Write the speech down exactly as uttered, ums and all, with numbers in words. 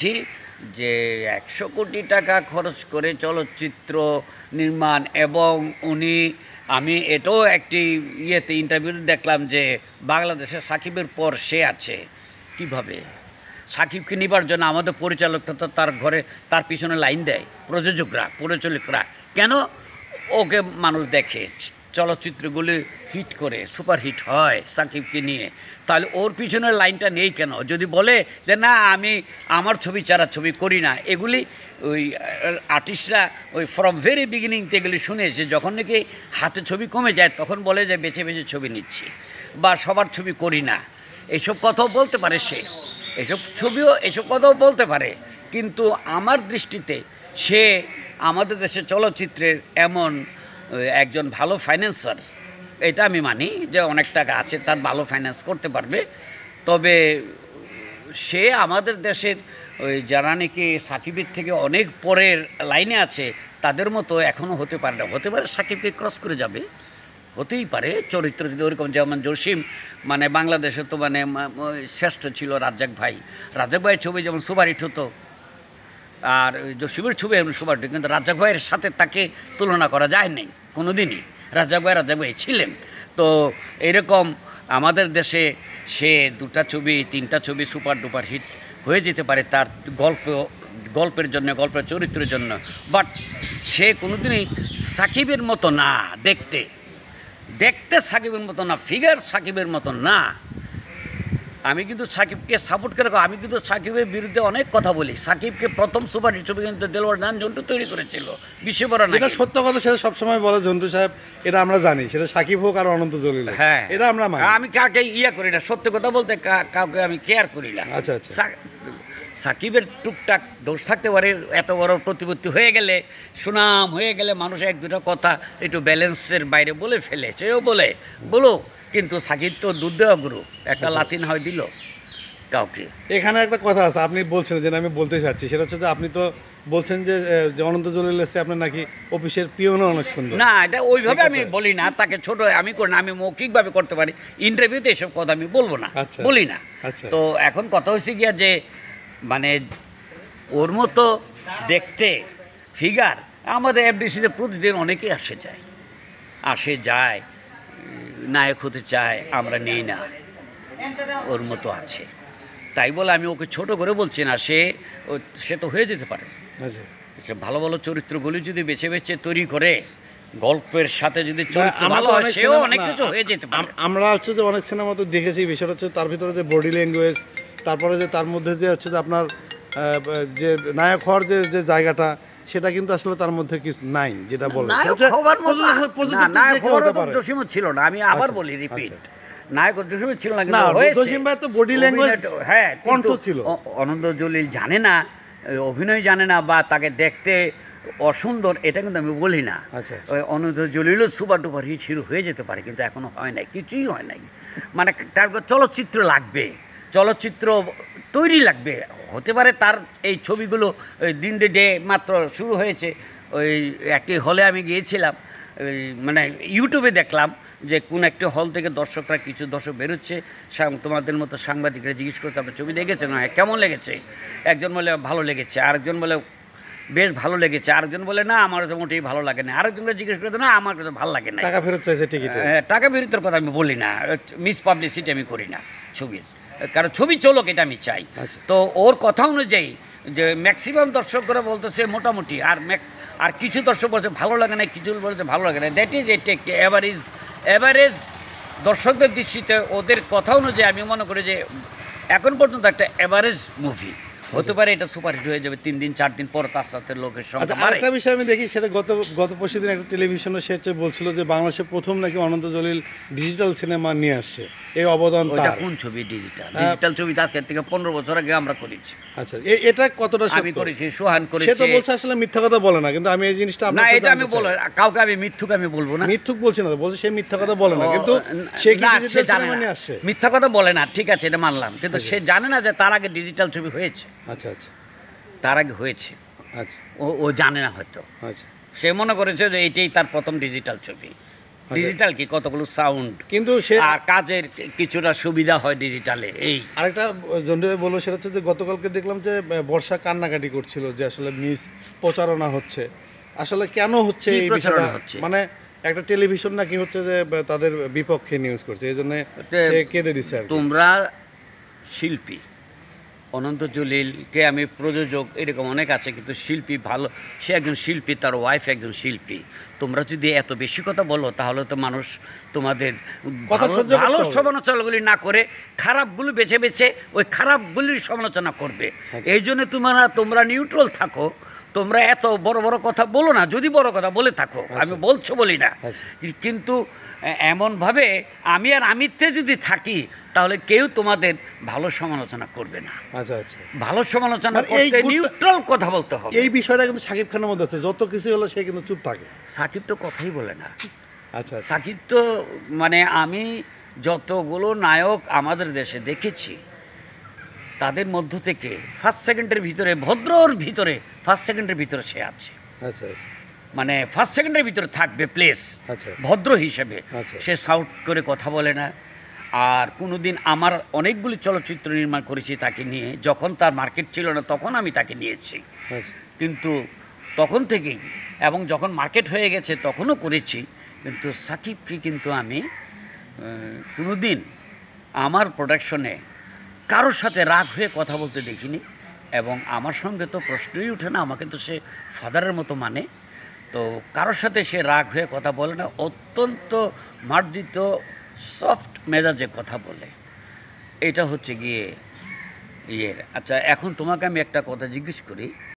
যে একশো কোটি টাকা খরচ করে চলচ্চিত্র নির্মাণ এবং উনি আমি এটাও একটি ইয়েতে ইন্টারভিউতে দেখলাম যে বাংলাদেশে সাকিবের পর সে আছে কিভাবে সাকিবকে নিবার জন্য আমাদের পরিচালক তো তার ঘরে তার পিছনে লাইন দেয় প্রযোজকরা পরিচালকরা কেন ওকে মানুষ দেখে চলচ্চিত্রগুলি হিট করে সুপার হিট হয় সাকিবকে নিয়ে তাহলে ওর পিছনের লাইনটা নেই কেন যদি বলে যে না আমি আমার ছবি ছাড়া ছবি করি না এগুলি ওই আর্টিস্টরা ওই ফ্রম ভেরি বিগিনিং থেকে এগুলি শুনেছে যখন নাকি হাতে ছবি কমে যায় তখন বলে যে বেছে বেছে ছবি নিচ্ছি বা সবার ছবি করি না এইসব কথাও বলতে পারে সে এসব ছবিও এসব কথাও বলতে পারে কিন্তু আমার দৃষ্টিতে সে আমাদের দেশের চলচ্চিত্রের এমন একজন ভালো ফাইন্যান্সার এটা আমি মানি যে অনেক টাকা আছে তার ভালো ফাইন্যান্স করতে পারবে তবে সে আমাদের দেশের ওই যারা নাকি সাকিবের থেকে অনেক পরের লাইনে আছে তাদের মতো এখনও হতে পারে না হতে পারে সাকিবকে ক্রস করে যাবে হতেই পারে চরিত্র যদি ওরকম যেমন জসিম মানে বাংলাদেশে তো মানে শ্রেষ্ঠ ছিল রাজ্জাক ভাই রাজ্জাক ভাইয়ের ছবি যেমন সুপারহিট হতো আর জসিমের ছবি এমন সুপারহিট কিন্তু রাজ্জাক ভাইয়ের সাথে তাকে তুলনা করা যায় নাই কোনো দিনই রাজ্জাক ভাই রাজ্জাক ভাই ছিলেন তো এরকম আমাদের দেশে সে দুটা ছবি তিনটা ছবি সুপার ডুপার হিট হয়ে যেতে পারে তার গল্প গল্পের জন্য গল্পের চরিত্রের জন্য বাট সে কোনোদিনই সাকিবের মতো না দেখতে দেখতে সাকিবের মতো না ফিগার সাকিবের মতো না আমি কিন্তু সাকিবকে সাপোর্ট করে আমি কিন্তু সাকিবের বিরুদ্ধে অনেক কথা বলি সাকিবকে প্রথম সুপার হিট ছবি কিন্তু দেলোয়ার নান ঝন্টু তৈরি করেছিল বিশ্ববরা না এটা সত্য কথা সেটা সবসময় বলে ঝন্টু সাহেব এটা আমরা জানি সেটা সাকিব হোক আর অনন্ত জলিল হ্যাঁ এটা আমরা মানি আমি কাউকে ইয়া করি না সত্য কথা বলতে কাউকে আমি কেয়ার করি না আচ্ছা আচ্ছা সাকিবের টুকটাক দোষ থাকতে পারে এত বড় প্রতিপত্তি হয়ে গেলে সুনাম হয়ে গেলে মানুষ এক দুটো কথা একটু ব্যালেন্সের বাইরে বলে ফেলে সেও বলে বলো কিন্তু সাকিব তো দুধ দেওয়া গুরু একটা লাতিন হয় দিল কাউকে এখানে একটা কথা আছে আপনি বলছেন যে আমি বলতে চাচ্ছি সেটা হচ্ছে যে আপনি তো বলছেন যে অনন্ত জলিল এসে আপনার নাকি অফিসের পিওনও অনেক সুন্দর না এটা ওইভাবে আমি বলি না তাকে ছোট আমি করি না আমি মৌখিকভাবে করতে পারি ইন্টারভিউতে এসব কথা আমি বলবো না বলি না তো এখন কথা হচ্ছে গিয়া যে মানে ওর মতো দেখতে ফিগার আমাদের এফডিসিতে প্রতিদিন অনেকেই আসে যায় আসে যায় নায়ক হতে চায় আমরা নেই না ওর মতো আছে তাই বলে আমি ওকে ছোট করে বলছি না সে সে তো হয়ে যেতে পারে সে ভালো ভালো চরিত্রগুলি যদি বেছে বেছে তৈরি করে গল্পের সাথে যদি চরিত্র ভালো হয় সেও অনেক কিছু হয়ে যেতে পারে আমরা হচ্ছে যে অনেক সিনেমা তো দেখেছি বিষয়টা হচ্ছে তার ভিতরে যে বডি ল্যাঙ্গুয়েজ তারপরে যে তার মধ্যে যে হচ্ছে যে আপনার যে নায়ক হওয়ার যে যে জায়গাটা সেটা কিন্তু আসলে তার মধ্যে কিছু নাই যেটা বলে জসিমও ছিল না আমি আবার বলি রিপিট নায়ক জসিমও ছিল না জসিম ভাই তো বডি ল্যাঙ্গুয়েজ হ্যাঁ কণ্ঠ ছিল অনন্ত জলিল জানে না অভিনয় জানে না বা তাকে দেখতে অসুন্দর এটা কিন্তু আমি বলি না ওই অনন্ত জলিলও সুপার ডুপার হিট হিরো হয়ে যেতে পারে কিন্তু এখনো হয় নাই কিছুই হয় নাই মানে তারপর চলচ্চিত্র লাগবে চলচ্চিত্র তৈরি লাগবে হতে পারে তার এই ছবিগুলো ওই দিন দে ডে মাত্র শুরু হয়েছে ওই একটি হলে আমি গিয়েছিলাম ওই মানে ইউটিউবে দেখলাম যে কোন একটি হল থেকে দর্শকরা কিছু দর্শক বেরোচ্ছে তোমাদের মতো সাংবাদিকরা জিজ্ঞেস করছে আপনার ছবি দেখেছে না কেমন লেগেছে একজন বলে ভালো লেগেছে আরেকজন বলে বেশ ভালো লেগেছে আরেকজন বলে না আমার তো মোটেই ভালো লাগে না আরেকজনকে জিজ্ঞেস করতে না আমার তো ভালো লাগে না টাকা ফেরত চাইছে টিকিট টাকা ফেরতের কথা আমি বলি না মিস পাবলিসিটি আমি করি না ছবির কারণ ছবি চলুক এটা আমি চাই তো ওর কথা অনুযায়ী যে ম্যাক্সিমাম দর্শকরা বলতেছে মোটামুটি আর আর কিছু দর্শক বলছে ভালো লাগে না কিছু বলছে ভালো লাগে না দ্যাট ইজ এট একটি অ্যাভারেজ অ্যাভারেজ দর্শকদের দৃষ্টিতে ওদের কথা অনুযায়ী আমি মনে করি যে এখন পর্যন্ত একটা অ্যাভারেজ মুভি হতে পারে এটা সুপারহিট হয়ে যাবে তিন দিন চার দিন পর আস্তে আস্তে লোকের সংখ্যা বাড়ে একটা বিষয় আমি দেখি সেটা গত গত পরশু দিন একটা টেলিভিশনে সে বলছিল যে বাংলাদেশে প্রথম নাকি অনন্ত জলিল ডিজিটাল সিনেমা নিয়ে আসছে এই অবদান ওটা কোন ছবি ডিজিটাল ডিজিটাল ছবি আজকের থেকে পনেরো বছর আগে আমরা করেছি আচ্ছা এটা কতটা আমি করেছি সোহান করেছি সে তো বলছে আসলে মিথ্যা কথা বলে না কিন্তু আমি এই জিনিসটা না এটা আমি বল কাউকে আমি মিথ্যুক আমি বলবো না মিথ্যুক বলছি না বলছে সে মিথ্যা কথা বলে না কিন্তু সে কি ডিজিটাল সিনেমা নিয়ে আসছে মিথ্যা কথা বলে না ঠিক আছে এটা মানলাম কিন্তু সে জানে না যে তার আগে ডিজিটাল ছবি হয়েছে আচ্ছা আচ্ছা তার আগে হয়েছে আচ্ছা ও ও জানে না হয়তো আচ্ছা সে মনে করেছে যে এইটাই তার প্রথম ডিজিটাল ছবি ডিজিটাল কি কতগুলো সাউন্ড, কিন্তু সে আর কাজের কিছুটা সুবিধা হয় ডিজিটালে। এই আরেকটা জন্টু ভাই বলবো, সেটা হচ্ছে যে গতকালকে দেখলাম যে বর্ষা কান্নাকাটি করছিল যে আসলে মিস প্রচারণা হচ্ছে। আসলে কেন হচ্ছে কি এই প্রচারণা বিষয়টা? হচ্ছে? মানে একটা টেলিভিশন নাকি হচ্ছে যে তাদের বিপক্ষে নিউজ করছে, এই জন্য তে সে কেঁদে দিচ্ছে আর কি। তোমরা শিল্পী, অনন্ত জলিলকে আমি প্রযোজক, এরকম অনেক আছে, কিন্তু শিল্পী ভালো, সে একজন শিল্পী, তার ওয়াইফ একজন শিল্পী। তোমরা যদি এত বেশি কথা বলো তাহলে তো মানুষ তোমাদের কথা ভালো সহ্য করতে ভালো হবে। সমালোচনাগুলি না করে খারাপগুলো বেছে বেছে ওই খারাপগুলির সমালোচনা করবে। এই জন্য তোমরা তোমরা নিউট্রাল থাকো, তোমরা এত বড় বড় কথা বলো না, যদি বড় কথা বলে থাকো, আমি বলছো বলি না, কিন্তু এমনভাবে আমি আর আমিতে যদি থাকি তাহলে কেউ তোমাদের ভালো সমালোচনা করবে না। আচ্ছা আচ্ছা, ভালো সমালোচনা মানে এই করতে গুড়টা- নিউট্রাল কথা বলতে হবে। এই বিষয়টা কিন্তু শাকিব খানের মধ্যে আছে, যত কিছু হলো সে কিন্তু চুপ থাকে। সাকিব তো কথাই বলে না। আচ্ছা সাকিব তো মানে আমি যতগুলো নায়ক আমাদের দেশে দেখেছি তাদের মধ্য থেকে ফার্স্ট সেকেন্ডের ভিতরে, ভদ্রর ভিতরে ফার্স্ট সেকেন্ডের ভিতরে সে আছে, আচ্ছা মানে ফার্স্ট সেকেন্ডের ভিতরে থাকবে প্লেস আচ্ছা ভদ্র হিসেবে। আচ্ছা। সে সাউট করে কথা বলে না। আর কোনো দিন আমার অনেকগুলি চলচ্চিত্র নির্মাণ করেছি তাকে নিয়ে, যখন তার মার্কেট ছিল না তখন আমি তাকে নিয়েছি, আচ্ছা কিন্তু তখন থেকেই, এবং যখন মার্কেট হয়ে গেছে তখনও করেছি। কিন্তু সাকিবকে কিন্তু আমি কোনো দিন আমার প্রোডাকশনে কারোর সাথে রাগ হয়ে কথা বলতে দেখিনি, এবং আমার সঙ্গে তো প্রশ্নই ওঠে না, আমাকে তো সে ফাদারের মতো মানে। তো কারোর সাথে সে রাগ হয়ে কথা বলে না, অত্যন্ত মার্জিত সফট মেজাজে কথা বলে। এটা হচ্ছে গিয়ে ইয়ের। আচ্ছা, এখন তোমাকে আমি একটা কথা জিজ্ঞেস করি,